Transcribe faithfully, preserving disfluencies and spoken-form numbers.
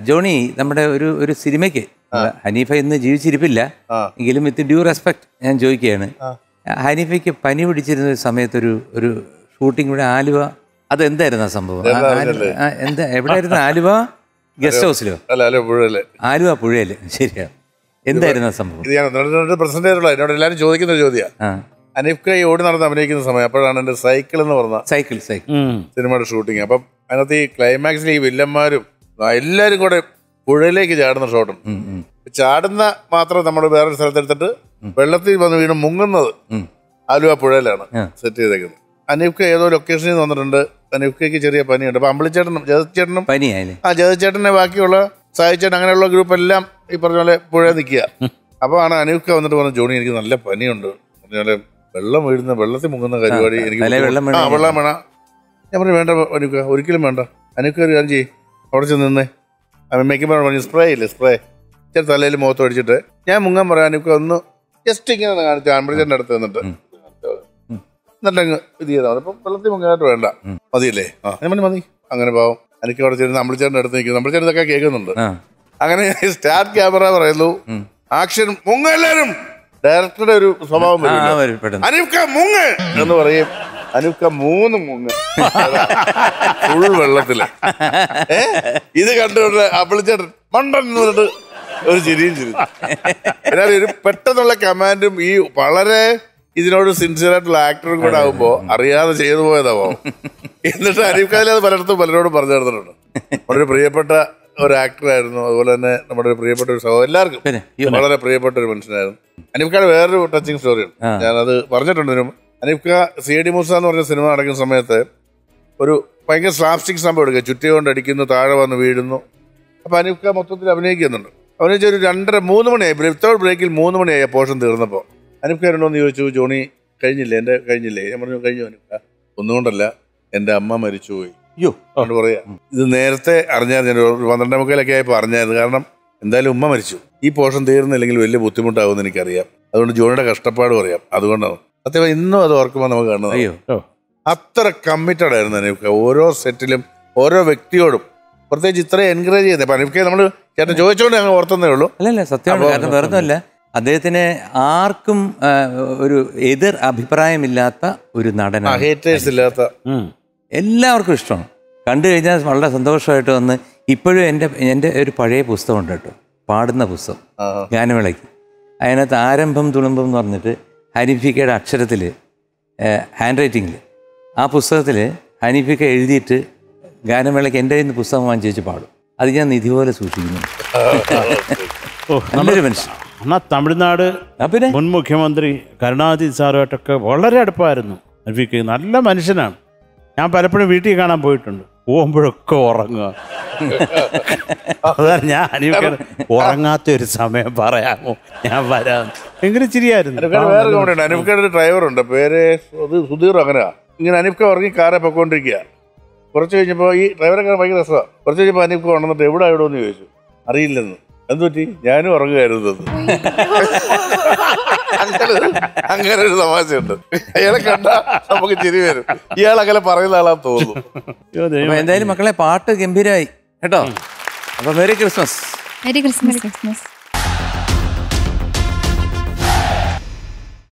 Johnny നമ്മുടെ ഒരു ഒരു സിനിമയ്ക്ക് ഹനീഫ ഇന്ന് ജീവിച്ചിരിപ്പില്ല എങ്കിലും വിത്ത് ഡ്യൂ റെസ്പെക്ട് ഞാൻ ചോദിക്കുകയാണ്. ഹനീഫയ്ക്ക് പനി പിടിച്ചിരുന്ന ഒരു സമയത്തൊരു ഒരു ഷൂട്ടിംഗ് ഇവിടെ ആലുവ, അത് എന്തായിരുന്നു ആ സംഭവം? എന്താ എവിടെയായിരുന്നു? ആലുവ ഗസ്റ്റ് ഹൗസിലോ? ആലുവ പുഴയില്. ശരിയാണ്. എന്തായിരുന്നു ആ സംഭവം? എന്നോട് എല്ലാവരും ചോദിക്കുന്ന ഒരു ചോദ്യമാണ്. ഹനീഫ് ഖാൻ ഓടി നടന്ന് അഭിനയിക്കുന്ന സമയം, അപ്പോഴാണ് എന്റെ സൈക്കിൾ എന്ന് പറഞ്ഞ സൈക്കിൾ സൈക്കിൾ സിനിമയുടെ ഷൂട്ടിങ്. അപ്പം അതിനകത്ത് ഈ ക്ലൈമാക്സിൽ ഈ വില്ലന്മാരും എല്ലാരും കൂടെ പുഴയിലേക്ക് ചാടുന്ന ഷോട്ടുണ്ട്. ചാടുന്ന മാത്രം നമ്മൾ വേറൊരു സ്ഥലത്തെടുത്തിട്ട് വെള്ളത്തിൽ വന്ന് വീണ് മുങ്ങുന്നത് ആലുവ പുഴയിലാണ് സെറ്റ് ചെയ്തേക്കുന്നത്. ഹനീഫ് ഖാൻ ഏതോ ലൊക്കേഷനിൽ നിന്ന് വന്നിട്ടുണ്ട്. ഹനീഫ് ഖായ്ക്ക് ചെറിയ പനിയുണ്ട്. അപ്പൊ അമ്പിളിച്ചേട്ടനും ജഗതിച്ചേട്ടനും ആ ജഗതിച്ചേട്ടനെ ബാക്കിയുള്ള സായിച്ചേട്ടൻ അങ്ങനെയുള്ള ഗ്രൂപ്പ് എല്ലാം ഈ പറഞ്ഞ പോലെ പുഴ നിൽക്കുക. അപ്പൊ ആണ് ഹനീഫ് ഖാൻ വന്നിട്ട് പറഞ്ഞു, ജോണി എനിക്ക് നല്ല പനിയുണ്ട്, പറഞ്ഞ വെള്ളം വീഴുന്ന വെള്ളത്തിൽ മുങ്ങുന്ന പരിപാടി എനിക്ക് ആ വെള്ളം വേണം. ഞാൻ പറഞ്ഞു വേണ്ട ഹനീഫ് ഖാൻ, ഒരിക്കലും വേണ്ട. ഹനീഫ് ഖാൻ കാര്യം ചെയ്യും, അവിടെ ചെന്ന് നിന്നേ. മേക്കുമ്പോൾ പറഞ്ഞു സ്പ്രേ ഇല്ലേ, സ്പ്രേ ചില തലയിൽ മുഖത്ത് അടിച്ചിട്ട് ഞാൻ മുങ്ങാൻ പറയാം. ഹനീഫ് ഖാൻ ഒന്ന് ജസ്റ്റ് ഇങ്ങനെ കാണിച്ചു അമ്പിളിച്ചേട്ടൻ്റെ അടുത്ത് നിന്നിട്ട് എന്നിട്ടങ്ങ് ഇത് ചെയ്താൽ അപ്പം വെള്ളത്തിൽ മുങ്ങാനായിട്ട് വേണ്ട, മതിയല്ലേ? ആ ഞാൻ മതി മതി അങ്ങനെ പാവം. എനിക്ക് അവിടെ ചേരുന്ന അമ്പിളിച്ചേട്ടൻ്റെ അടുത്ത് നിൽക്കുന്നു. അമ്പിളിച്ചേട്ടൻ ഇതൊക്കെ കേൾക്കുന്നുണ്ട്. അങ്ങനെ സ്റ്റാർട്ട് ക്യാമറ പറയുന്നു, ആക്ഷൻ, മുങ്ങ എല്ലാവരും. ഡയറക്ടറുടെ ഒരു സ്വഭാവം ഹനീഫ് ഖാൻ മുങ്ങ് എന്ന് പറയും. ഹനീഫ് ഖാൻ മൂന്ന് മുങ്ങ് ഫുൾ വെള്ളത്തില്. ഏ ഇത് കണ്ടുകൊണ്ട് അമ്പിളിച്ചേട്ടൻ മണ്ടൻ എന്ന് പറഞ്ഞിട്ട് ഒരു ചിരിയും ചിരി. എന്നാൽ ഒരു പെട്ടെന്നുള്ള കമാൻഡും ഈ വളരെ ഇതിനോട് സിൻസിയർ ആയിട്ടുള്ള ആക്ടറും കൂടെ ആകുമ്പോ അറിയാതെ ചെയ്തു പോയതാവും. എന്നിട്ട് ഹനീഫ് ഖാൻ അത് പലയിടത്തും പലരോടും പറഞ്ഞു തരുന്നുണ്ട്. വളരെ പ്രിയപ്പെട്ട ഒരു ആക്ടറായിരുന്നു. അതുപോലെ തന്നെ നമ്മുടെ ഒരു പ്രിയപ്പെട്ട ഒരു സഹോദരൻ, എല്ലാവർക്കും വളരെ പ്രിയപ്പെട്ട ഒരു മനുഷ്യനായിരുന്നു. ഹനീഫ് ഖാൻ വേറൊരു ടച്ചിങ് സ്റ്റോറിയാണ്, ഞാനത് പറഞ്ഞിട്ടുണ്ട്. ഹനീഫ് ഖാൻ സി ഡി മൂസ എന്ന് പറഞ്ഞ സിനിമ നടക്കുന്ന സമയത്ത് ഒരു ഭയങ്കര സ്ലാപ്സ്റ്റിക് സംഭവം എടുക്കുക, ചുറ്റി കൊണ്ട് അടിക്കുന്നു, താഴെ വന്ന് വീഴുന്നു. അപ്പൊ ഹനീഫ് ഖാൻ മൊത്തത്തിൽ അഭിനയിക്കുന്നുണ്ട്. അഭിനയിച്ച ഒരു രണ്ടര മൂന്ന് മണിയായി, വിത്തൗട്ട് ബ്രേക്കിൽ മൂന്ന് മണിയായി ആ പോർഷൻ തീർന്നപ്പോൾ. ഹനീഫ് ഖാൻ ഉണ്ടോന്ന് ചോദിച്ചു, ജോണി കഴിഞ്ഞില്ലേ? എൻ്റെ കഴിഞ്ഞില്ലേ? ഞാൻ പറഞ്ഞു കഴിഞ്ഞു ഹനീഫ് ഖാൻ. ഒന്നുകൊണ്ടല്ല, എൻ്റെ അമ്മ മരിച്ചുപോയി. അയ്യോ അതുകൊണ്ട് പറയാ, ഇത് നേരത്തെ അറിഞ്ഞായിരുന്നു, ഒരു പന്ത്രണ്ടേ മുക്കാലൊക്കെ ആയപ്പോൾ അറിഞ്ഞായിരുന്നു. കാരണം എന്തായാലും ഉമ്മ മരിച്ചു, ഈ പോർഷൻ തീർന്നില്ലെങ്കിൽ വലിയ ബുദ്ധിമുട്ടാവുമെന്ന് എനിക്കറിയാം. അതുകൊണ്ട് ജോണിയുടെ കഷ്ടപ്പാട് പറയാം. അതുകൊണ്ടാണ് സത്യം ഇന്നും അത് ഓർക്കുമ്പോൾ നമുക്ക് കാണുന്നത്. അയ്യോ അത്ര കമ്മിറ്റഡ് ആയിരുന്നു ഹനീഫ് ഖാൻ ഓരോ സെറ്റിലും ഓരോ വ്യക്തിയോടും. പ്രത്യേകിച്ച് ഇത്രയും എൻകറേജ് ചെയ്യുന്നത്. അപ്പൊ ഹനീഫ് ഖാൻ നമ്മൾ ചേട്ടൻ ചോദിച്ചോണ്ട് ഞങ്ങൾ ഓർത്തന്നേ ഉള്ളൂ. അല്ലല്ല സത്യമാണ്. കാരണം വേറൊന്നുമല്ല, അദ്ദേഹത്തിന് ആർക്കും ഒരു എതിർ അഭിപ്രായമില്ലാത്ത ഒരു നടനാണ്. ഹേറ്റേഴ്സ് ഇല്ലാത്ത, എല്ലാവർക്കും ഇഷ്ടമാണ്. കണ്ടു കഴിഞ്ഞാൽ വളരെ സന്തോഷമായിട്ട് വന്ന്. ഇപ്പോഴും എൻ്റെ എൻ്റെ ഒരു പഴയ പുസ്തകമുണ്ട് കേട്ടോ, പാടുന്ന പുസ്തകം, ഗാനമേളയ്ക്ക്. അതിനകത്ത് ആരംഭം തുളുമ്പം എന്ന് പറഞ്ഞിട്ട് ഹനീഫിക്കയുടെ അക്ഷരത്തിൽ, ഹാൻഡ് റൈറ്റിങ്ങിൽ, ആ പുസ്തകത്തിൽ ഹനീഫിക്ക എഴുതിയിട്ട് ഗാനമേളയ്ക്ക് എൻ്റെ കയ്യിൽ നിന്ന് പുസ്തകം വാങ്ങിച്ച് വെച്ച് പാടും. അത് ഞാൻ നിധി പോലെ സൂക്ഷിക്കുന്നു. നല്ലൊരു മനുഷ്യൻ. എന്നാൽ തമിഴ്നാട് മുൻ മുഖ്യമന്ത്രി കരുണാനിധി സാറുമായിട്ടൊക്കെ വളരെ അടുപ്പമായിരുന്നു ഹനീഫിക്ക. നല്ല മനുഷ്യനാണ്. ഞാൻ പലപ്പോഴും വീട്ടിൽ കാണാൻ പോയിട്ടുണ്ട്. പോകുമ്പോഴൊക്കെ ഉറങ്ങുക. അതാണ് ഞാൻ ഹനീഫിക്ക ഉറങ്ങാത്ത ഒരു സമയം പറയാമോ, ഞാൻ വരാം. ഭയങ്കര ചിരിയായിരുന്നു. വേറെ കോമഡിയുണ്ട്. ഹനീഫ് ഖാൻ ഒരു ഡ്രൈവറുണ്ട്, പേര് സുധീർ. അങ്ങനെയാ ഇങ്ങനെ ഹനീഫ് ഖാൻ ഉറങ്ങി കാറെ പൊക്കോണ്ടിരിക്കുക. കുറച്ച് കഴിഞ്ഞപ്പോൾ ഈ ഡ്രൈവറൊക്കെ ഭയങ്കര രസമാണ്. കുറച്ച് കഴിഞ്ഞപ്പോൾ ഹനീഫ് ഖാൻ ഉണർന്നിട്ട് എവിടെ എവിടെ എന്ന് ചോദിച്ചു. അറിയില്ലെന്ന്. എന്ത് പറ്റി? ഞാനും ഉറങ്ങുകയായിരുന്നു. അങ്ങനെ ഒരു തമാശയുണ്ട്. അയാളെ കണ്ടാ നമുക്ക് ചിരി വരും. ഇയാൾ അങ്ങനെ പറയുന്ന ആളാന്ന് തോന്നുന്നു. എന്തായാലും മക്കളെ പാട്ട് ഗംഭീരമായി കേട്ടോ. അപ്പൊ മെറി ക്രിസ്മസ്. Merry Christmas.